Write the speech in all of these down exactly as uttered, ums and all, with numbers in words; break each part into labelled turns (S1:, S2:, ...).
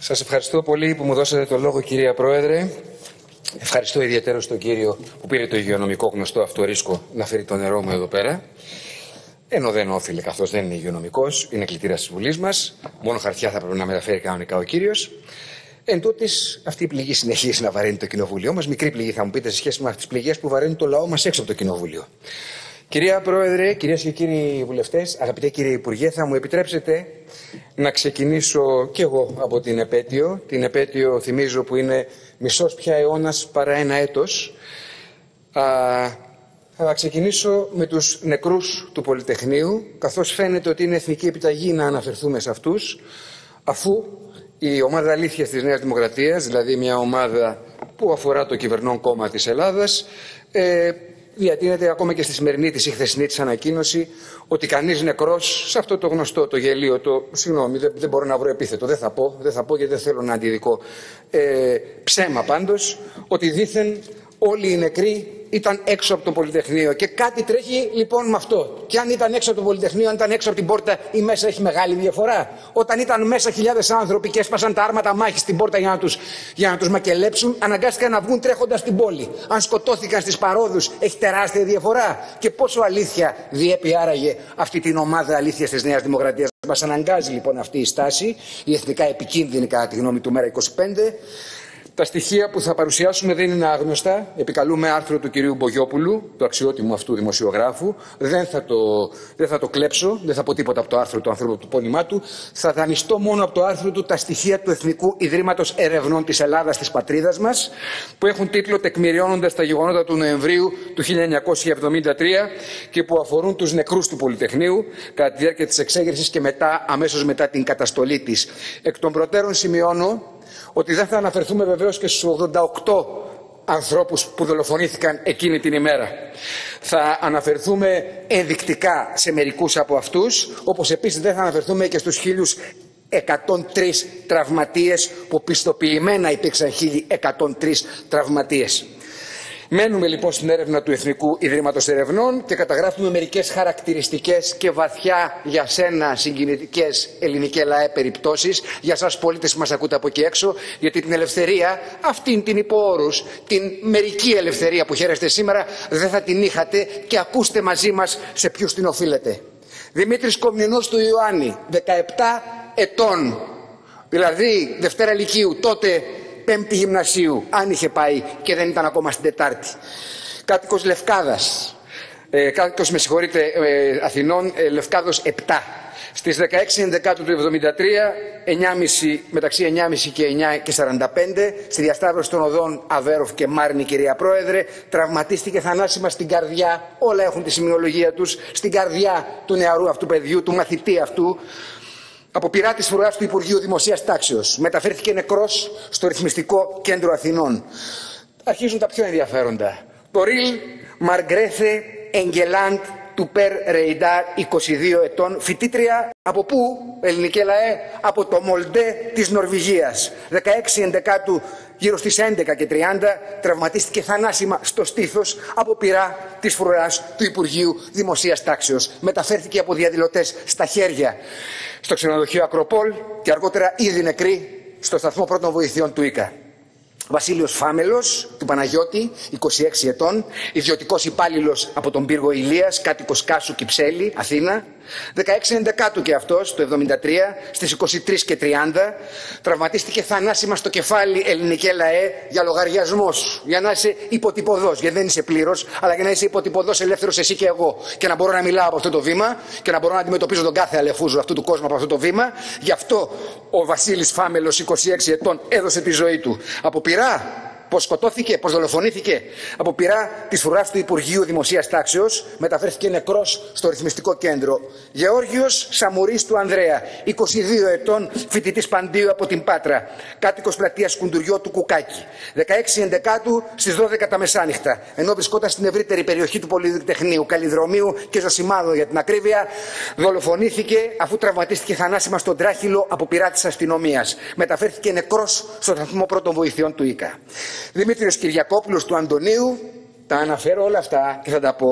S1: Σας ευχαριστώ πολύ που μου δώσατε το λόγο, κυρία Πρόεδρε. Ευχαριστώ ιδιαίτερα στον κύριο που πήρε το υγειονομικό γνωστό αυτό ρίσκο να φέρει το νερό μου εδώ πέρα. Ενώ δεν όφιλε, καθώς δεν είναι υγειονομικός, είναι κλητήρας της Βουλής μας. Μόνο χαρτιά θα πρέπει να μεταφέρει κανονικά ο κύριος. Εν τούτης, αυτή η πληγή συνεχίζει να βαραίνει το κοινοβούλιο μας. Μικρή πληγή, θα μου πείτε, σε σχέση με τις πληγές που βαραίνουν το λαό μας έξω από το κοινοβούλιο. Κυρία Πρόεδρε, κυρίες και κύριοι βουλευτές, αγαπητέ κύριε Υπουργέ, θα μου επιτρέψετε να ξεκινήσω κι εγώ από την επέτειο. Την επέτειο, θυμίζω, που είναι μισός πια αιώνας παρά ένα έτος. Α, θα ξεκινήσω με τους νεκρούς του Πολυτεχνείου, καθώς φαίνεται ότι είναι εθνική επιταγή να αναφερθούμε σε αυτούς, αφού η ομάδα αλήθειας της Νέας Δημοκρατίας, δηλαδή μια ομάδα που αφορά το κυβερνών κόμμα της Ελλάδας, ε, διατείνεται ακόμα και στη σημερινή της ή χθεσινή της ανακοίνωση ότι κανείς νεκρός, σε αυτό το γνωστό, το γελίο, το συγγνώμη, δεν, δεν μπορώ να βρω επίθετο, δεν θα πω, δεν θα πω γιατί δεν θέλω να αντιδικώ, ε, ψέμα πάντως, ότι δήθεν όλοι οι νεκροί ήταν έξω από το Πολυτεχνείο. Και κάτι τρέχει λοιπόν με αυτό. Και αν ήταν έξω από το Πολυτεχνείο, αν ήταν έξω από την πόρτα ή μέσα, έχει μεγάλη διαφορά. Όταν ήταν μέσα χιλιάδες άνθρωποι και έσπασαν τα άρματα μάχης στην πόρτα για να τους, για να τους μακελέψουν, αναγκάστηκαν να βγουν τρέχοντας στην πόλη. Αν σκοτώθηκαν στις παρόδους, έχει τεράστια διαφορά. Και πόσο αλήθεια διέπει άραγε αυτή την ομάδα αλήθειας της Νέας Δημοκρατίας. Μας αναγκάζει λοιπόν αυτή η στάση, η εθνικά επικίνδυνη κατά τη γνώμη του Μέρα είκοσι πέντε. Τα στοιχεία που θα παρουσιάσουμε δεν είναι άγνωστα. Επικαλούμε άρθρο του κυρίου Μπογιόπουλου, του αξιότιμου αυτού δημοσιογράφου. Δεν θα το, δεν θα το κλέψω, δεν θα πω τίποτα από το άρθρο του ανθρώπου του πόνημά του. Θα δανειστώ μόνο από το άρθρο του τα στοιχεία του Εθνικού Ιδρύματος Ερευνών της Ελλάδας, της πατρίδας μας, που έχουν τίτλο «Τεκμηριώνοντας τα γεγονότα του Νοεμβρίου του χίλια εννιακόσια εβδομήντα τρία» και που αφορούν τους νεκρούς του Πολυτεχνείου κατά τη διάρκεια της εξέγερσης και μετά, αμέσως μετά την καταστολή της. Εκ των προτέρων σημειώνω ότι δεν θα αναφερθούμε βεβαίως και στους ογδόντα οκτώ ανθρώπους που δολοφονήθηκαν εκείνη την ημέρα. Θα αναφερθούμε ενδεικτικά σε μερικούς από αυτούς, όπως επίσης δεν θα αναφερθούμε και στους χίλιους εκατόν τρεις τραυματίες που πιστοποιημένα υπήρξαν χίλιοι εκατόν τρεις τραυματίες. Μένουμε λοιπόν στην έρευνα του Εθνικού Ιδρύματος Ερευνών και καταγράφουμε μερικές χαρακτηριστικές και βαθιά για σένα συγκινητικές ελληνικές λαέ περιπτώσεις, για σας πολίτες που μας ακούτε από εκεί έξω, γιατί την ελευθερία, αυτήν την υπό όρους, την μερική ελευθερία που χαίρεστε σήμερα, δεν θα την είχατε και ακούστε μαζί μας σε ποιους την οφείλετε. Δημήτρης Κομνηνός του Ιωάννη, δεκαεπτά ετών, δηλαδή Δευτέρα Λυκείου, τότε Πέμπτη Γυμνασίου, αν είχε πάει και δεν ήταν ακόμα στην Τετάρτη. Κάτοικος Λευκάδας, ε, κάτοικος με συγχωρείτε ε, Αθηνών, ε, Λευκάδος επτά. Στις δεκαέξι Ενδεκάτου του εβδομήντα τρία, εννιά και μισή, μεταξύ εννιά και μισή και εννιά και σαράντα πέντε, στη διασταύρωση των οδών Αβέροφ και Μάρνη, κυρία Πρόεδρε, τραυματίστηκε θανάσιμα στην καρδιά, όλα έχουν τη σημειολογία τους, στην καρδιά του νεαρού αυτού παιδιού, του μαθητή αυτού, από πειρά της φρουράς του Υπουργείου Δημοσίας Τάξεως. Μεταφέρθηκε νεκρός στο Ρυθμιστικό Κέντρο Αθηνών. Αρχίζουν τα πιο ενδιαφέροντα. Το Ριλ Μαργκρέθε Εγγελάντ του Περ Ρεϊντάρ, είκοσι δύο ετών, φοιτήτρια από πού, ελληνικέ λαέ, από το Μολντέ της Νορβηγίας. δεκαέξι Ενδεκάτου, γύρω στις έντεκα και τριάντα, τραυματίστηκε θανάσιμα στο στήθος από πειρά της φρουράς του Υπουργείου Δημοσίας Τάξεως. Μεταφέρθηκε από διαδηλωτές στα χέρια στο ξενοδοχείο Ακροπόλ και αργότερα ήδη νεκρή στο σταθμό πρώτων βοηθειών του ΙΚΑ. Βασίλειος Φάμελος του Παναγιώτη, είκοσι έξι ετών, ιδιωτικός υπάλληλος από τον πύργο Ηλίας, κάτοικος Κάσου Κυψέλη, Αθήνα. δεκαέξι Ενδεκάτου και αυτός, το εβδομήντα τρία, στις είκοσι τρεις και τριάντα, τραυματίστηκε θανάσιμα στο κεφάλι, ελληνικέ λαέ, για λογαριασμό σου. Για να είσαι υποτυπωδός, γιατί δεν είσαι πλήρως, αλλά για να είσαι υποτυπωδός ελεύθερος εσύ και εγώ. Και να μπορώ να μιλάω από αυτό το βήμα και να μπορώ να αντιμετωπίζω τον κάθε αλεφούζο αυτού του κόσμου από αυτό το βήμα. Γι' αυτό ο Βασίλης Φάμελος, είκοσι έξι ετών, έδωσε τη ζωή του. Από πειρά. Πώς σκοτώθηκε, πώς δολοφονήθηκε? Από πειρά της φρουράς του Υπουργείου Δημοσίας Τάξεως, μεταφέρθηκε νεκρός στο Ρυθμιστικό Κέντρο. Γεώργιος Σαμουρής του Ανδρέα, είκοσι δύο ετών, φοιτητής Παντίου από την Πάτρα, κάτοικος πλατείας Κουντουριό του Κουκάκη. δεκαέξι Ενδεκάτου στις δώδεκα τα μεσάνυχτα, ενώ βρισκόταν στην ευρύτερη περιοχή του Πολυτεχνείου, Καλλιδρομίου και Ζωσιμάδο για την ακρίβεια, δολοφονήθηκε αφού τραυματίστηκε θανάσιμα στον τράχυλο από πειρά της αστυνομίας. Μεταφέρθηκε νεκρός στο σταθμό πρώτων βοηθειών του ΙΚΑ. Δημήτριος Κυριακόπουλος του Αντωνίου, τα αναφέρω όλα αυτά και θα τα πω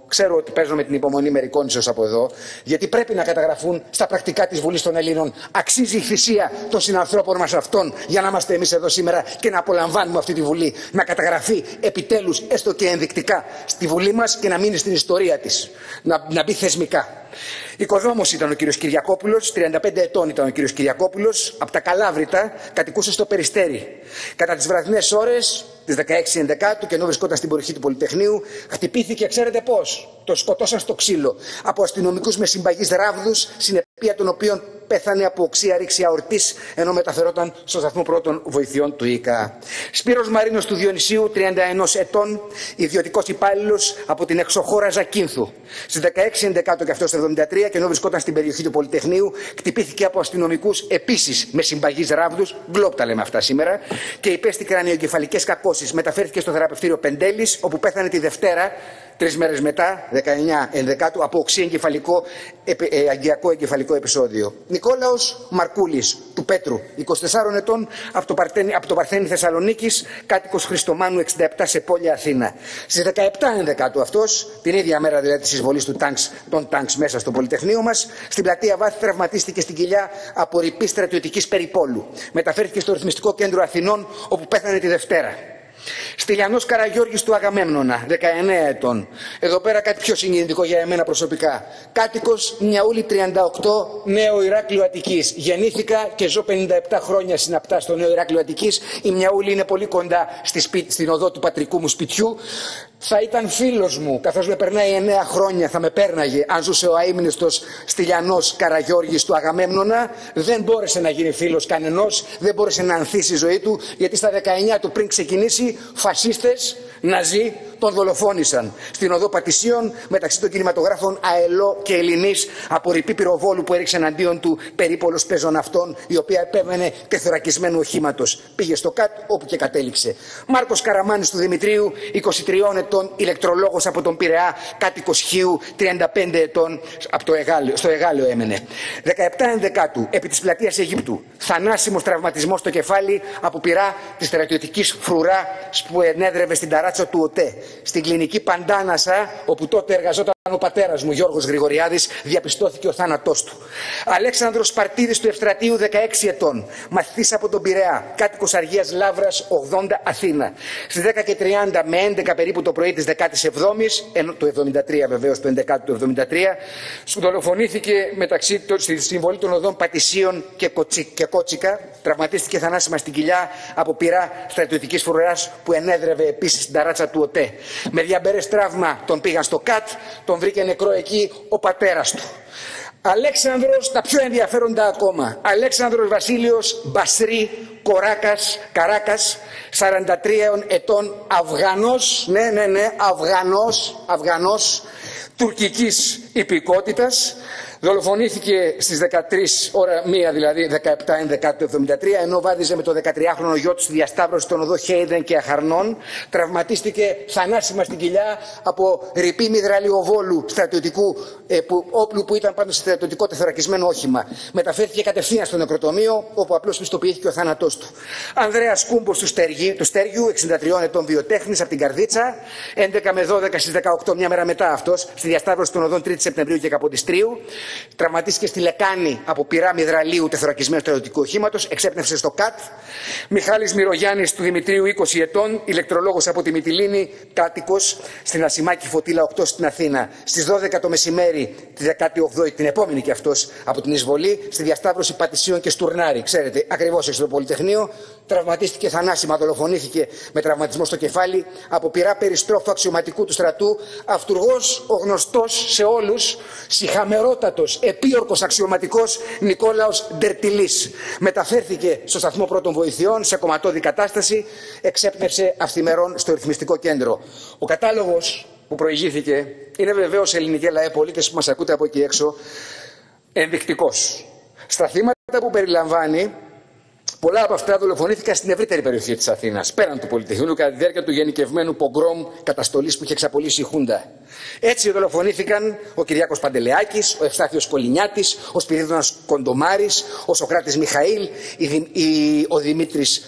S2: Ξέρω ότι παίζω με την υπομονή μερικών ίσως από εδώ, γιατί πρέπει να καταγραφούν στα πρακτικά της Βουλής των Ελλήνων. Αξίζει η θυσία των συνανθρώπων μας αυτών για να είμαστε εμείς εδώ σήμερα και να απολαμβάνουμε αυτή τη Βουλή. Να καταγραφεί επιτέλους, έστω και ενδεικτικά, στη Βουλή μας και να μείνει στην ιστορία της. Να, να μπει θεσμικά. Οικοδόμος ήταν ο κύριος Κυριακόπουλος, τριάντα πέντε ετών ήταν ο κύριος Κυριακόπουλος, από τα Καλάβρητα, κατοικούσε στο Περιστέρι. Κατά τις βραδινές ώρες, τις δεκαέξι Ενδεκάτου, και ενώ βρισκόταν στην περιοχή του Πολυτεχνείου, χτυπήθηκε, ξέρετε πώς, το σκοτώσαν στο ξύλο, από αστυνομικούς με συμπαγείς ράβδους, συνεπία των οποίων πέθανε από οξία ρήξη αορτής, ενώ μεταφερόταν στο σταθμό πρώτων βοηθειών του ΙΚΑ. Σπύρος Μαρίνος του Διονυσίου, τριάντα ένα ετών, ιδιωτικός υπάλληλος από την εξωχώρα Ζακίνθου. Στις δεκαέξι Ενδεκάτου και αυτό το εβδομήντα τρία, και ενώ βρισκόταν στην περιοχή του Πολυτεχνείου, χτυπήθηκε από αστυνομικούς επίσης με συμπαγείς ράβδους, γκλόπ τα λέμε αυτά σήμερα, και υπέστη κρανιογκεφαλικές κακώσεις. Μεταφέρθηκε στο θεραπευτήριο Πεντέλης, όπου πέθανε τη Δευτέρα, τρεις μέρες μετά, δεκαεννέα Ενδεκάτου, από οξύ εγκεφαλικό, ε, αγκιακό εγκεφαλικό επεισόδιο. Νικόλαος Μαρκούλης του Πέτρου, είκοσι τεσσάρων ετών, από το, Παρθένη, από το Παρθένη Θεσσαλονίκης, κάτοικος Χριστομάνου εξήντα επτά σε πόλη Αθήνα. Στις δεκαεπτά Ενδεκάτου αυτός, την ίδια μέρα δηλαδή της εισβολής του τάγκς, των τάγκς μέσα στο Πολυτεχνείο μας, στην πλατεία Βάθη τραυματίστηκε στην κοιλιά από ρηπή στρατιωτικής περιπόλου. Μεταφέρθηκε στο Ρυθμιστικό Κέντρο Αθηνών, όπου πέθανε τη Δευτέρα. Στυλιανός Καραγιώργης του Αγαμέμνονα, δεκαεννέα ετών. Εδώ πέρα κάτι πιο συγκινητικό για εμένα προσωπικά. Κάτοικος Μιαούλη τριάντα οκτώ, Νέο Ηράκλειο Αττικής. Γεννήθηκα και ζω πενήντα επτά χρόνια συναπτά στο Νέο Ηράκλειο Αττικής. Η Μιαούλη είναι πολύ κοντά στη σπίτι, στην οδό του πατρικού μου σπιτιού. Θα ήταν φίλος μου, καθώς με περνάει εννέα χρόνια, θα με πέρναγε αν ζούσε ο αείμνηστος Στυλιανός Καραγιώργης του Αγαμέμνονα. Δεν μπόρεσε να γίνει φίλος κανενός, δεν μπόρεσε να ανθίσει η ζωή του, γιατί στα δεκαεννέα του πριν ξεκινήσει, φασίστες, Ναζί, τον δολοφόνησαν στην οδό Πατησίων, μεταξύ των κινηματογράφων Αελό και Ελληνής, από ρηπή πυροβόλου που έριξε εναντίον του περίπολος πεζοναυτών, η οποία επέβαινε τεθωρακισμένου οχήματος. Πήγε στο ΚΑΤ, όπου και κατέληξε. Μάρκος Καραμάνης του Δημητρίου, είκοσι τριών ετών, ηλεκτρολόγος από τον Πειραιά, κάτοικος Χίου, τριάντα πέντε ετών, από το Εγάλεο, στο Εγάλεο έμενε. δεκαεπτά Ενδεκάτου, επί της πλατείας Αιγύπτου, θανάσιμος τραυματισμός στο κεφάλι από πυρά της στρατιωτικής φρουρά που ενέδρευε στην ταράτσα του ΟΤΕ. Στην κλινική Παντάνασα, όπου τότε εργαζόταν ο πατέρας μου, Γιώργος Γρηγοριάδης, διαπιστώθηκε ο θάνατός του. Αλέξανδρος Σπαρτίδης του Ευστρατείου, δεκαέξι ετών, μαθητής από τον Πειραιά, κάτοικος Αργίας Λαύρας, ογδόντα, Αθήνα. Στις δέκα και τριάντα με έντεκα περίπου το πρωί της δεκάης εβδόμης, ενώ το εβδομήντα τρία βεβαίως, το έντεκα του εβδομήντα τρία, δολοφονήθηκε μεταξύ στη συμβολή των οδών Πατησίων και, Κοτσι, και Κότσικα. Τραυματίστηκε θανάσιμα στην κοιλιά από πυρά στρατιωτικής φρουράς που ενέδρευε επίσης στην ταράτσα του ΟΤΕ. Με διαμπερές τραύμα τον πήγαν στο ΚΑΤ, τον βρήκε νεκρό εκεί ο πατέρας του. Αλέξανδρος, τα πιο ενδιαφέροντα ακόμα, Αλέξανδρος Βασίλειος Μπασρή Κοράκας, Καράκας, σαράντα τρία ετών, Αφγανός, ναι, ναι, ναι, Αφγανός, Αφγανός, τουρκικής υπηκότητας. Δολοφονήθηκε στις δεκατρείς ώρα μία, δηλαδή δεκαεπτά Ενδεκάτου του εβδομήντα τρία, ενώ βάδιζε με το δεκατριάχρονο γιο του στη διασταύρωση των οδό Χέιδεν και Αχαρνών. Τραυματίστηκε θανάσιμα στην κοιλιά από ρηπή μυδραλιοβόλου στρατιωτικού ε, που, όπλου που ήταν πάνω σε στρατιωτικό τεθωρακισμένο όχημα. Μεταφέρθηκε κατευθείαν στο νεκροτομείο, όπου απλώς πιστοποιήθηκε ο θάνατός του. Ανδρέας Κούμπος του, Στέργη, του Στέργιου, εξήντα τριών ετών, βιοτέχνης από την Καρδίτσα, έντεκα με δώδεκα στις δεκαοκτώ, μια μέρα μετά αυτός, στη διασταύρωση των οδών τρίτη Σεπτεμβρίου και Καποντιστρίου. Τραυματίστηκε στη Λεκάνη από πυρά μυδραλίου τεθωρακισμένου στρατιωτικού οχήματος, εξέπνευσε στο ΚΑΤ. Μιχάλης Μυρογιάννης του Δημητρίου, είκοσι ετών, ηλεκτρολόγος από τη Μυτιλήνη, κάτοικος στην Ασημάκη Φωτίλα οκτώ στην Αθήνα. Στις δώδεκα το μεσημέρι, τη δεκάτη όγδοη, την επόμενη και αυτός από την εισβολή, στη διασταύρωση Πατησίων και Στουρνάρη, ξέρετε, ακριβώς έξω στο Πολυτεχνείο, τραυματίστηκε θανάσιμα, δολοφονήθηκε με τραυματισμό στο κεφάλι από πυρά περιστρόφου αξιωματικού του στρατού, αυτουργός ο γνωστός σε όλους, σιχαμερότατος, επίορκος αξιωματικός Νικόλαος Ντερτιλής. Μεταφέρθηκε στο σταθμό πρώτων βοηθειών σε κομματώδη κατάσταση, εξέπνευσε αυθημερών στο ρυθμιστικό κέντρο. Ο κατάλογος που προηγήθηκε είναι βεβαίως, ελληνικέ λαέ, πολίτες που μας ακούτε από εκεί έξω, ενδεικτικός. Στα θύματα που περιλαμβάνει, πολλά από αυτά δολοφονήθηκαν στην ευρύτερη περιοχή της Αθήνας, πέραν του Πολυτεχνείου, κατά τη διάρκεια του γενικευμένου πογκρόμ καταστολής που είχε εξαπολύσει η Χούντα. Έτσι δολοφονήθηκαν ο Κυριάκος Παντελεάκης, ο Ευστάθιος Κολυνιάτης, ο Σπυρίδωνας Κοντομάρης, ο Σωκράτης Μιχαήλ, η, η, ο Δημήτρης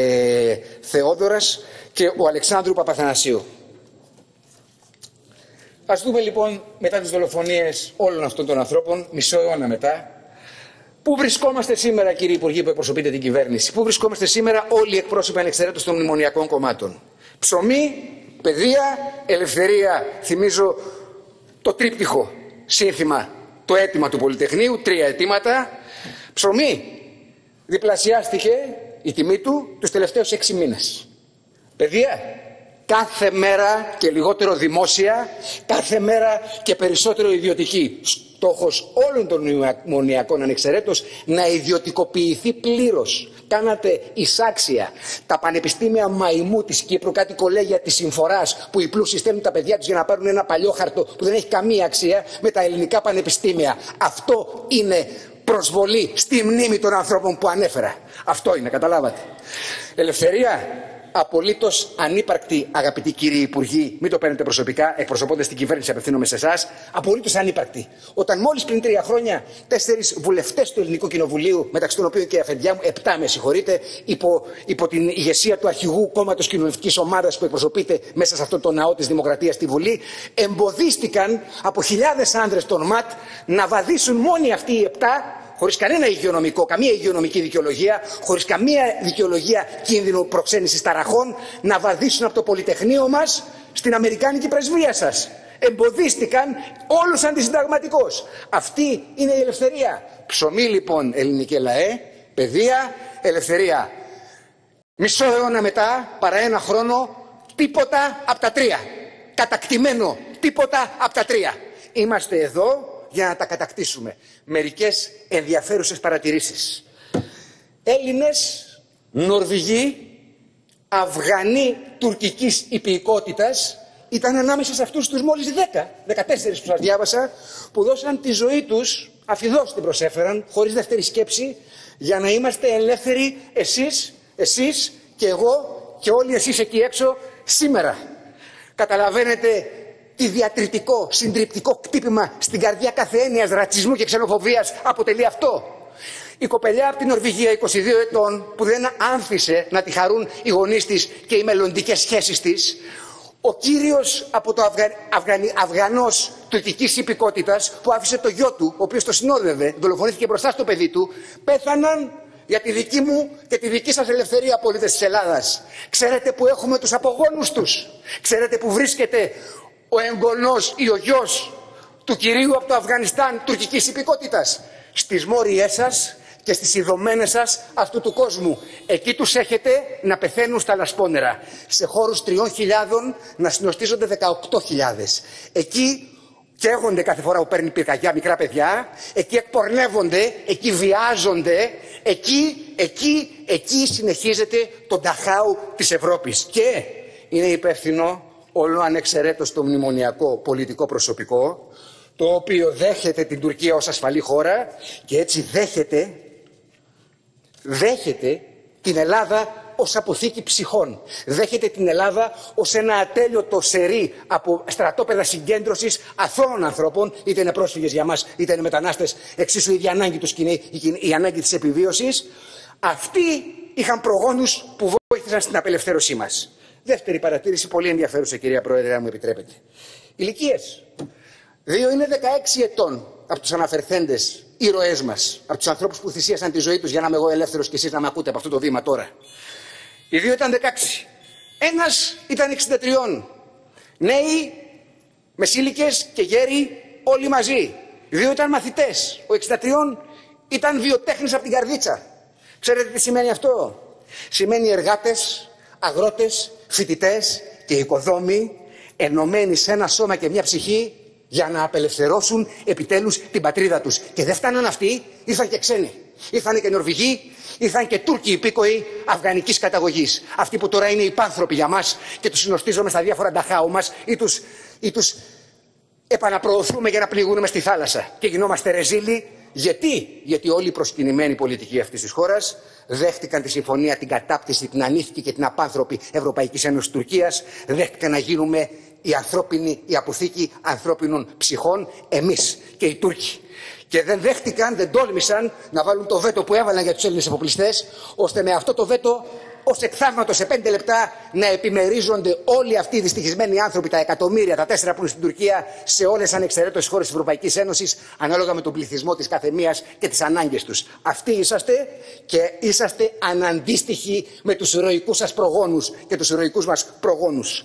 S2: ε, Θεόδωρας και ο Αλεξάνδρου Παπαθανασίου. Ας δούμε λοιπόν μετά τις δολοφονίες όλων αυτών των ανθρώπων, μισό αιώνα μετά, πού βρισκόμαστε σήμερα, κύριε Υπουργοί που εκπροσωπείτε την κυβέρνηση, πού βρισκόμαστε σήμερα όλοι οι εκπρόσωποι ανεξαιρέτως των μνημονιακών κομμάτων. Ψωμί, παιδεία, ελευθερία. Θυμίζω το τρίπτυχο σύνθημα, το αίτημα του Πολυτεχνείου, τρία αιτήματα. Ψωμί, διπλασιάστηκε η τιμή του τους τελευταίους έξι μήνες. Παιδεία, κάθε μέρα και λιγότερο δημόσια, κάθε μέρα και περισσότερο ιδιωτική. Στόχος όλων των μνημονιακών ανεξαιρέτως να ιδιωτικοποιηθεί πλήρως. Κάνατε εισάξια τα πανεπιστήμια μαϊμού της Κύπρου, κάτι κολέγια της Συμφοράς που οι πλούσιοι στέλνουν τα παιδιά τους για να πάρουν ένα παλιό χαρτό που δεν έχει καμία αξία με τα ελληνικά πανεπιστήμια. Αυτό είναι προσβολή στη μνήμη των ανθρώπων που ανέφερα. Αυτό είναι, καταλάβατε. Ελευθερία. Απολύτως ανύπαρκτη, αγαπητοί κύριοι Υπουργοί, μην το παίρνετε προσωπικά, εκπροσωπώντας την κυβέρνηση, απευθύνομαι σε εσάς. Απολύτως ανύπαρκτη. Όταν μόλις πριν τρία χρόνια τέσσερις βουλευτές του Ελληνικού Κοινοβουλίου, μεταξύ των οποίων και η αφεντιά μου, επτά με συγχωρείτε, υπό, υπό την ηγεσία του αρχηγού κόμματος κοινοβουλευτικής ομάδας που εκπροσωπείται μέσα σε αυτόν τον ναό της Δημοκρατίας στη Βουλή, εμποδίστηκαν από χιλιάδες άνδρες των ΜΑΤ να βαδίσουν μόνοι αυτοί οι επτά. Χωρίς κανένα υγειονομικό, καμία υγειονομική δικαιολογία, χωρίς καμία δικαιολογία κίνδυνου προξένησης ταραχών, να βαδίσουν από το Πολυτεχνείο μας στην Αμερικάνικη πρεσβεία σας. Εμποδίστηκαν όλους αντισυνταγματικώς. Αυτή είναι η ελευθερία. Ψωμί λοιπόν, ελληνικέ λαέ, παιδεία, ελευθερία. Μισό αιώνα μετά, παρά ένα χρόνο, τίποτα από τα τρία. Κατακτημένο, τίποτα από τα τρία. Είμαστε εδώ για να τα κατακτήσουμε. Μερικές ενδιαφέρουσες παρατηρήσεις. Έλληνες, Νορβηγοί, Αφγανοί τουρκικής υπηκότητας ήταν ανάμεσα σε αυτούς τους μόλις δέκα, δεκατέσσερα που σας διάβασα, που δώσαν τη ζωή τους, αφιδώς την προσέφεραν, χωρίς δεύτερη σκέψη, για να είμαστε ελεύθεροι εσείς, εσείς και εγώ και όλοι εσείς εκεί έξω σήμερα. Καταλαβαίνετε τι διατριτικό, συντριπτικό κτύπημα στην καρδιά κάθε έννοιας ρατσισμού και ξενοφοβίας αποτελεί αυτό. Η κοπελιά από την Νορβηγία, είκοσι δύο ετών, που δεν άνθησε να τη χαρούν οι γονείς της και οι μελλοντικές σχέσεις της, ο κύριος από το Αυγα... Αυγανι... Αυγανός τουρκικής υπηκότητας που άφησε το γιο του, ο οποίος το συνόδευε, δολοφονήθηκε μπροστά στο παιδί του, πέθαναν για τη δική μου και τη δική σας ελευθερία, πολίτες της Ελλάδας. Ξέρετε που έχουμε τους απογόνους τους. Ξέρετε που βρίσκεται ο εγγονός ή ο γιος του κυρίου από το Αφγανιστάν τουρκικής υπηκότητας. Στις μόριές σας και στις ιδωμένες σας αυτού του κόσμου. Εκεί τους έχετε να πεθαίνουν στα λασπόνερα. Σε χώρους τριών χιλιάδων να συνοστίζονται δεκαοκτώ χιλιάδες. Εκεί καίγονται κάθε φορά που παίρνει πυρκαγιά μικρά παιδιά. Εκεί εκπορνεύονται, εκεί βιάζονται. Εκεί, εκεί, εκεί συνεχίζεται το νταχάου της Ευρώπης. Και είναι υπεύθυνο όλο ανεξαιρέτως το μνημονιακό πολιτικό προσωπικό, το οποίο δέχεται την Τουρκία ως ασφαλή χώρα και έτσι δέχεται, δέχεται την Ελλάδα ως αποθήκη ψυχών. Δέχεται την Ελλάδα ως ένα ατέλειωτο σερί από στρατόπεδα συγκέντρωσης αθώων ανθρώπων, είτε είναι πρόσφυγες για μας, είτε είναι μετανάστες, εξίσου η ίδια ανάγκη τους είναι η ανάγκη της επιβίωσης. Αυτοί είχαν προγόνους που βοήθησαν στην απελευθέρωσή μας. Δεύτερη παρατήρηση, πολύ ενδιαφέρουσα, κυρία Πρόεδρε, αν μου επιτρέπετε. Ηλικίες. Δύο είναι δεκαέξι ετών από τους αναφερθέντες ήρωές μας, από τους ανθρώπους που θυσίασαν τη ζωή τους για να είμαι εγώ ελεύθερος και εσείς να με ακούτε από αυτό το βήμα τώρα. Οι δύο ήταν δεκαέξι. Ένας ήταν εξήντα τρία. Νέοι, μεσήλικες και γέροι, όλοι μαζί. Οι δύο ήταν μαθητές. Ο εξήντα τρία ήταν βιοτέχνης από την καρδίτσα. Ξέρετε τι σημαίνει αυτό? Σημαίνει εργάτες, αγρότες, φοιτητές και οικοδόμοι ενωμένοι σε ένα σώμα και μια ψυχή για να απελευθερώσουν επιτέλους την πατρίδα τους. Και δεν φτάναν αυτοί, ήρθαν και ξένοι. Ήρθαν και Νορβηγοί, ήρθαν και Τούρκοι υπήκοοι αφγανικής καταγωγής. Αυτοί που τώρα είναι υπάνθρωποι για μας και τους συνοστίζουμε στα διάφορα νταχάου μας ή τους, ή τους επαναπροωθούμε για να πληγούν μες στη θάλασσα. Και γινόμαστε ρεζίλοι. Γιατί? Γιατί όλοι οι προσκυνημένοι πολιτικοί αυτής της χώρας δέχτηκαν τη συμφωνία, την κατάπτυση, την ανήθικη και την απάνθρωπη Ευρωπαϊκής Ένωσης Τουρκίας. Δέχτηκαν να γίνουμε η ανθρώπινη, η αποθήκη ανθρώπινων ψυχών, εμείς και οι Τούρκοι. Και δεν δέχτηκαν, δεν τόλμησαν να βάλουν το βέτο που έβαλαν για τους Έλληνες εφοπλιστές, ώστε με αυτό το βέτο ως εκθαύματο σε πέντε λεπτά να επιμερίζονται όλοι αυτοί οι δυστυχισμένοι άνθρωποι, τα εκατομμύρια, τα τέσσερα που είναι στην Τουρκία, σε όλες ανεξαιρέτως χώρες της Ευρωπαϊκής Ένωσης, ανάλογα με τον πληθυσμό της καθεμίας και τις ανάγκες τους. Αυτοί είσαστε και είσαστε αναντίστοιχοι με τους ηρωικούς σας προγόνους και τους ηρωικούς μας προγόνους.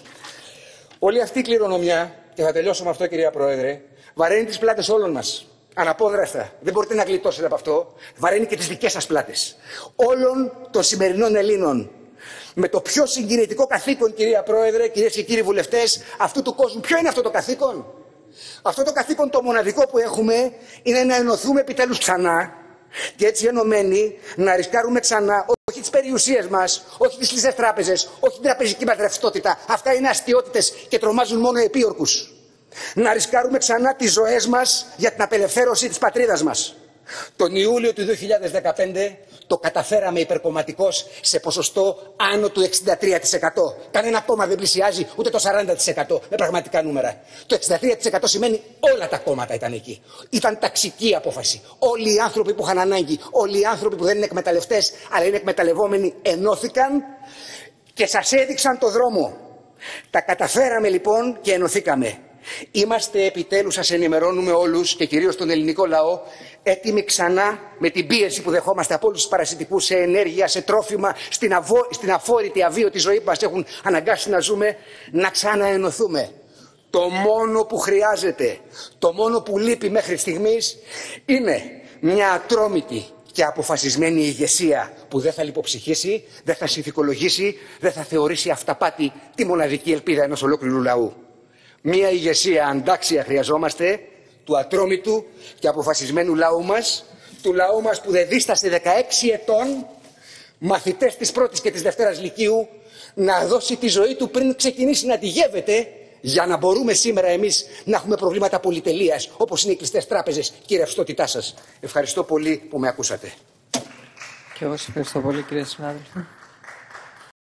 S2: Όλη αυτή η κληρονομιά, και θα τελειώσω με αυτό, κυρία Πρόεδρε, βαραίνει τις πλάτες όλων μας. Αναπόδραστα. Δεν μπορείτε να γλιτώσετε από αυτό. Βαραίνει και τις δικές σας πλάτες. Όλων των σημερινών Ελλήνων. Με το πιο συγκινητικό καθήκον, κυρία Πρόεδρε, κυρίες και κύριοι βουλευτές, αυτού του κόσμου. Ποιο είναι αυτό το καθήκον? Αυτό το καθήκον το μοναδικό που έχουμε είναι να ενωθούμε επιτέλους ξανά και έτσι ενωμένοι να ρισκάρουμε ξανά όχι τις περιουσίες μας, όχι τις κλειστές τράπεζες, όχι την τραπεζική μας ρευστότητα. Αυτά είναι αστιότητες και τρομάζουν μόνο επίορκους. Να ρισκάρουμε ξανά τις ζωές μας για την απελευθέρωση της πατρίδας μας. Τον Ιούλιο του δύο χιλιάδες δεκαπέντε το καταφέραμε υπερκομματικώς σε ποσοστό άνω του εξήντα τρία τοις εκατό. Κανένα κόμμα δεν πλησιάζει ούτε το σαράντα τοις εκατό με πραγματικά νούμερα. Το εξήντα τρία τοις εκατό σημαίνει όλα τα κόμματα ήταν εκεί. Ήταν ταξική απόφαση. Όλοι οι άνθρωποι που είχαν ανάγκη, όλοι οι άνθρωποι που δεν είναι εκμεταλλευτές αλλά είναι εκμεταλλευόμενοι, ενώθηκαν και σας έδειξαν το δρόμο. Τα καταφέραμε λοιπόν και ενωθήκαμε. Είμαστε επιτέλους, σας ενημερώνουμε όλους και κυρίως τον ελληνικό λαό, έτοιμοι ξανά με την πίεση που δεχόμαστε από όλους τους παρασιτικούς σε ενέργεια, σε τρόφιμα, στην, αβο... στην αφόρητη αβίωτη ζωή που μας έχουν αναγκάσει να ζούμε, να ξαναενωθούμε. Το μόνο που χρειάζεται, το μόνο που λείπει μέχρι στιγμής είναι μια ατρόμητη και αποφασισμένη ηγεσία που δεν θα λιποψυχήσει, δεν θα συνθηκολογήσει, δεν θα θεωρήσει αυταπάτη τη μοναδική ελπίδα ενός ολόκληρου λαού. Μία ηγεσία αντάξια χρειαζόμαστε του ατρόμητου και αποφασισμένου λαού μας, του λαού μας που δεν δίστασε δεκαέξι ετών, μαθητές της πρώτης και της δευτέρας λυκείου, να δώσει τη ζωή του πριν ξεκινήσει να τη γεύεται, για να μπορούμε σήμερα εμείς να έχουμε προβλήματα πολυτελείας, όπως είναι οι κλειστές τράπεζες και η ρευστότητά σας. Ευχαριστώ πολύ που με ακούσατε.
S3: Και εγώ σας ευχαριστώ πολύ, κύριε συνάδελφε.